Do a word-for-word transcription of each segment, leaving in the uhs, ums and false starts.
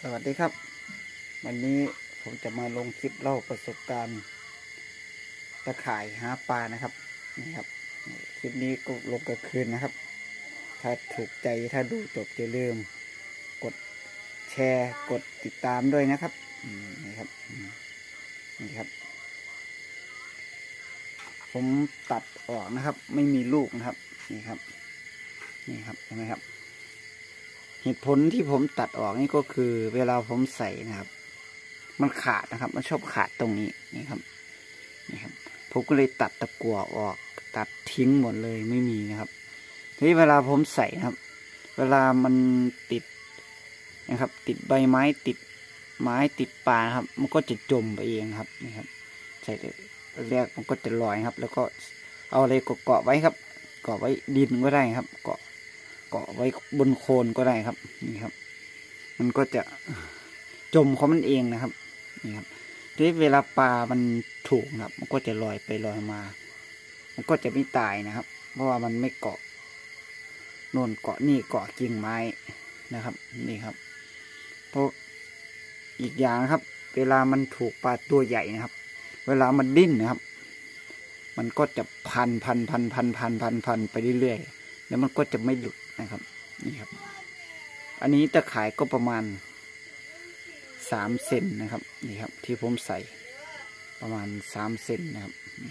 วัสดีครับวันนี้ผมจะมาลงคลิปเล่าประสบการณ์ตะข่ายหาปลานะครับนี่ครับคลิปนี้ก็ลงกลางคืนนะครับถ้าถูกใจถ้าดูจบอย่าลืมกดแชร์กดติดตามด้วยนะครับนี่ครับนี่ครับผมตัดออกนะครับไม่มีลูกนะครับนี่ครับนี่ครับเห็นไหมครับเหตุผลที่ผมตัดออกนี่ก็คือเวลาผมใส่นะครับมันขาดนะครับมันชอบขาดตรงนี้นี่ครับนี่ครับผมก็เลยตัดตะกั่วออกตัดทิ้งหมดเลยไม่มีนะครับทีนี้เวลาผมใส่นะครับเวลามันติดนะครับติดใบไม้ติดไม้ติดปลาครับมันก็จะจมไปเองครับนี่ครับใส่แรกมันก็จะลอยครับแล้วก็เอาอะไรเกาะไว้ครับเกาะไว้ดินก็ได้ครับเกาะเกาะไว้บนโคนก็ได้ครับนี่ครับมันก็จะจมของมันเองนะครับนี่ครับทีนี้เวลาปลามันถูกครับมันก็จะลอยไปลอยมามันก็จะไม่ตายนะครับเพราะว่ามันไม่เกาะโน่นเกาะนี่เกาะกิ่งไม้นะครับนี่ครับเพราะอีกอย่างนะครับเวลามันถูกปลาตัวใหญ่นะครับเวลามันดิ้นนะครับมันก็จะพันพันพันพันพันพันพันไปเรื่อยๆแล้วมันก็จะไม่หลุดนะครับนี่ครับอันนี้ตะข่ายก็ประมาณสามเซนนะครับนี่ครับที่ผมใส่ประมาณสามเซนนะครับ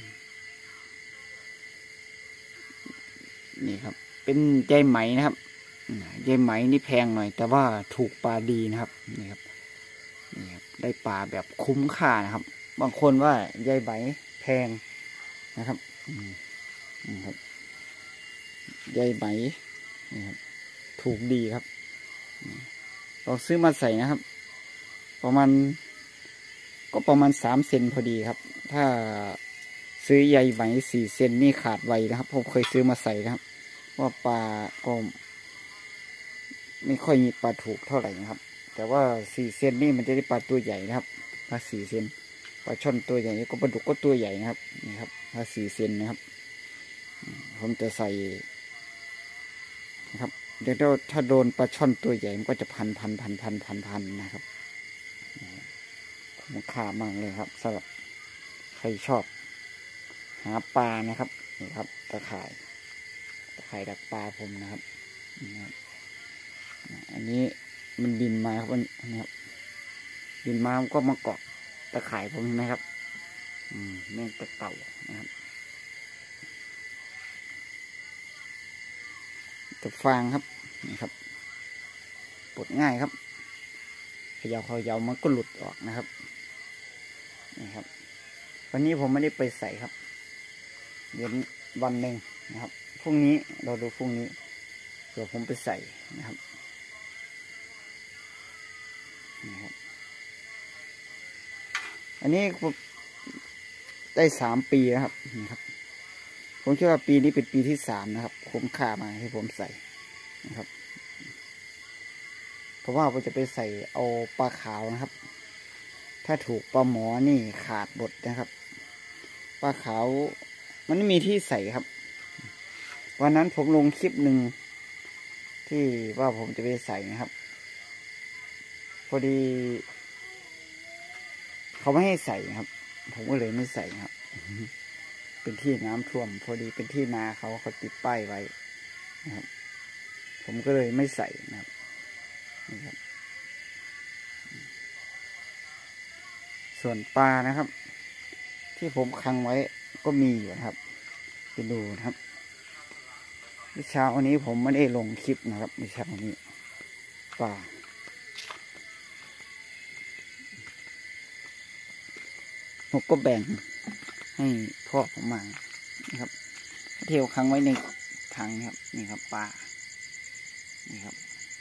นี่ครับเป็นใยไหมนะครับใยไหมนี่แพงหน่อยแต่ว่าถูกปลาดีนะครับนี่ครับนี่ครับได้ปลาแบบคุ้มค่านะครับบางคนว่าใยไหมแพงนะครับอืมครับใยไหมนี่ครับถูกดีครับลองซื้อมาใส่นะครับประมาณก็ประมาณสามเซนพอดีครับถ้าซื้อใยไหมสี่เซนนี่ขาดไวนะครับผมเคยซื้อมาใส่นะครับว่าปลาก็ไม่ค่อยมีปลาถูกเท่าไหร่นะครับแต่ว่าสี่เซนนี่มันจะได้ปลาตัวใหญ่นะครับถ้าสี่เซนปลาช่อนตัวใหญ่ก็ปลาดุกก็ตัวใหญ่นะครับนี่ครับถ้าสี่เซนนะครับผมจะใส่นะครับเดี๋ยวถ้าโดนปลาช่อนตัวใหญ่มันก็จะพันพันพันพันพันพันนะครับมันค่ามากเลยครับสำหรับใครชอบหาปลานะครับนี่ครับตะข่ายตะข่ายดักปลาผมนะครับอันนี้มันบินมาครับนี่ครับบินมามันก็มาเกาะตะข่ายผมเห็นไหมครับอืมแมงตะเต่านะครับตะฟางครับนี่ครับปลดง่ายครับเขย่าเขย่ามันก็หลุดออกนะครับนี่ครับวันนี้ผมไม่ได้ไปใส่ครับเดี๋ยววันหนึ่งนะครับพรุ่งนี้เราดูพรุ่งนี้เดี๋ยวผมไปใส่นะครับนี่ครับอันนี้ได้สามปีแล้วครับนี่ครับผมคิดว่าปีนี้เป็นปีที่สามนะครับคุ้มค่ามาให้ผมใส่นะครับเพราะว่าผมจะไปใส่เอาปลาขาวนะครับถ้าถูกปลาหมอนี่ขาดบทนะครับปลาขาวมันไม่มีที่ใส่ครับวันนั้นผมลงคลิปหนึ่งที่ว่าผมจะไปใส่นะครับพอดีเขาไม่ให้ใส่ครับผมก็เลยไม่ใส่ครับเป็นที่น้ำท่วมพอดีเป็นที่นาเขาเขาติดป้ายไว้นะครับผมก็เลยไม่ใส่นะครับนี่ครับส่วนปลานะครับที่ผมคังไว้ก็มีอยู่นะครับไปดูนะครับเมื่อเช้าวันนี้ผมไม่ได้ลงคลิปนะครับเมื่อเช้าวันนี้ปลาผมก็แบ่งให้พ่อผมมานะครับเที่ยวคังไว้ในถังนะครับนี่ครับปลานี่ครับ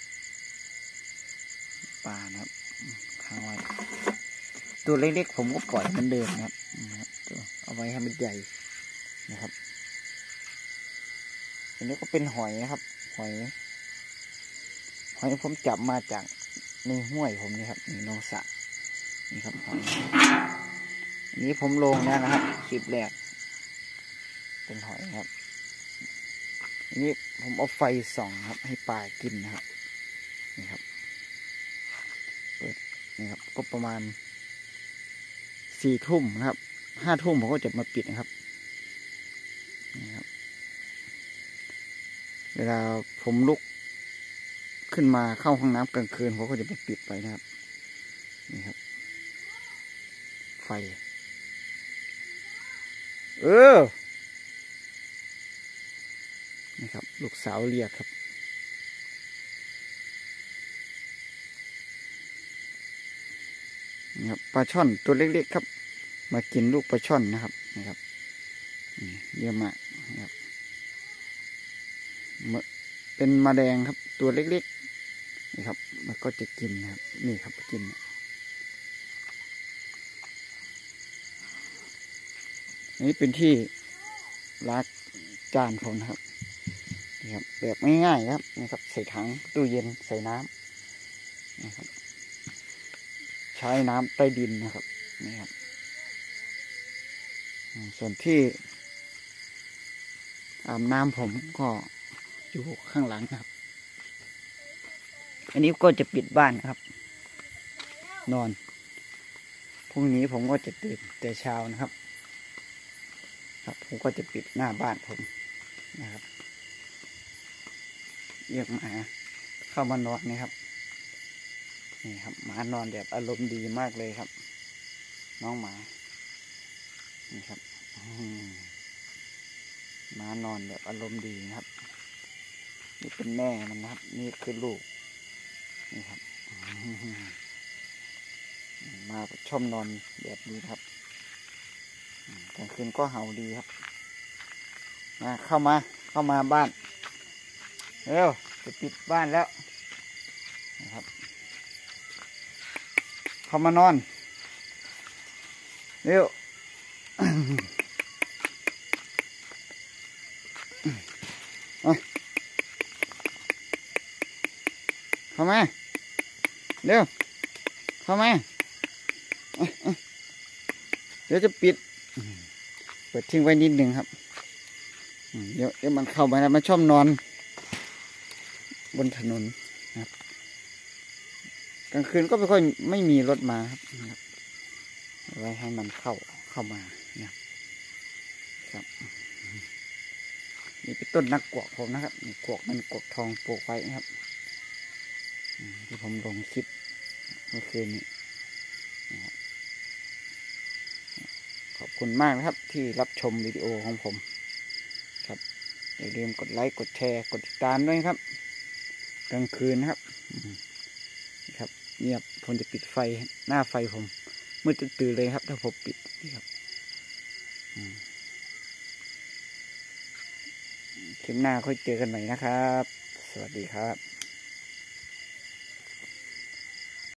ปลานะครับคังไว้ตัวเล็กๆผมก็ปล่อยเหมือนเดิมนะครับนะครับตัวเอาไว้ให้มันใหญ่นะครับอันนี้ก็เป็นหอยนะครับหอยหอยผมจับมาจากในห้วยผมนี่ครับนี่น้องสะนี่ครับหอยอันนี้ผมลงแล้วนะครับคลิปแรกเป็นหอยครับอันนี้ผมเอาไฟส่องครับให้ปลากินนะครับนี่ครับเปิดนี่ครับก็ประมาณสี่ทุ่มนะครับห้าทุ่มผมก็จะมาปิดนะครับนี่ครับเวลาผมลุกขึ้นมาเข้าห้องน้ำกลางคืนผมก็จะมาปิดไปนะครับนี่ครับไฟเออนี่ครับลูกสาวเรียกครับนี่ครับปลาช่อนตัวเล็กๆครับมากินลูกปลาช่อนนะครับนี่ครับเยอะมากนะครับเป็นแมลงครับตัวเล็กๆนี่ครับมันก็จะกินนะครับนี่ครับกินอันนี้เป็นที่ล้างจานผมนะครับนี่ครับแบบง่ายๆครับนี่ครับใส่ถังตู้เย็นใส่น้ำนะครับใช้น้ำใต้ดินนะครับนี่ครับส่วนที่อาบน้ำผมก็อยู่ข้างหลังครับอันนี้ก็จะปิดบ้านนะครับนอนพรุ่งนี้ผมก็จะตื่นแต่เช้านะครับครับผมก็จะปิดหน้าบ้านผมนะครับเรียกหมาเข้ามานอนนะครับนี่ครับหมานอนแบบอารมณ์ดีมากเลยครับน้องหมานี่ครับหมานอนแบบอารมณ์ดีนะครับนี่เป็นแม่มันนะครับนี่คือลูกนี่ครับมาชอบนอนแบบนี้ครับกลางคืนก็เห่าดีครับมาเข้ามาเข้ามาบ้านเร็วจะปิดบ้านแล้วนะครับเข้ามานอนเร็วเข้ามาเร็วเข้ามาเดี๋ยวจะปิดเปิดทิ้งไว้นิดหนึ่งครับเดี๋ยวเดี๋ยวมันเข้ามาแล้วมันชอบนอนบนถนนนะครับกลางคืนก็ไม่ค่อยไม่มีรถมาครับไว้ให้มันเข้าเข้ามาเนี่ยครับนี่เป็นต้นนักกวกผมนะครับนี่กวกมันกวกทองปลูกไว้นะครับที่ผมลงคลิปเมื่อคืนนี้นะครับขอบคุณมากนะครับที่รับชมวิดีโอของผมครับอย่าลืมกดไลค์กดแชร์กดติดตามด้วยครับกลางคืนนะครับครับเงียบผมจะปิดไฟหน้าไฟผมมืดตื่นเลยครับถ้าผมปิดนี่ครับคลิปหน้าค่อยเจอกันใหม่นะครับสวัสดีครับ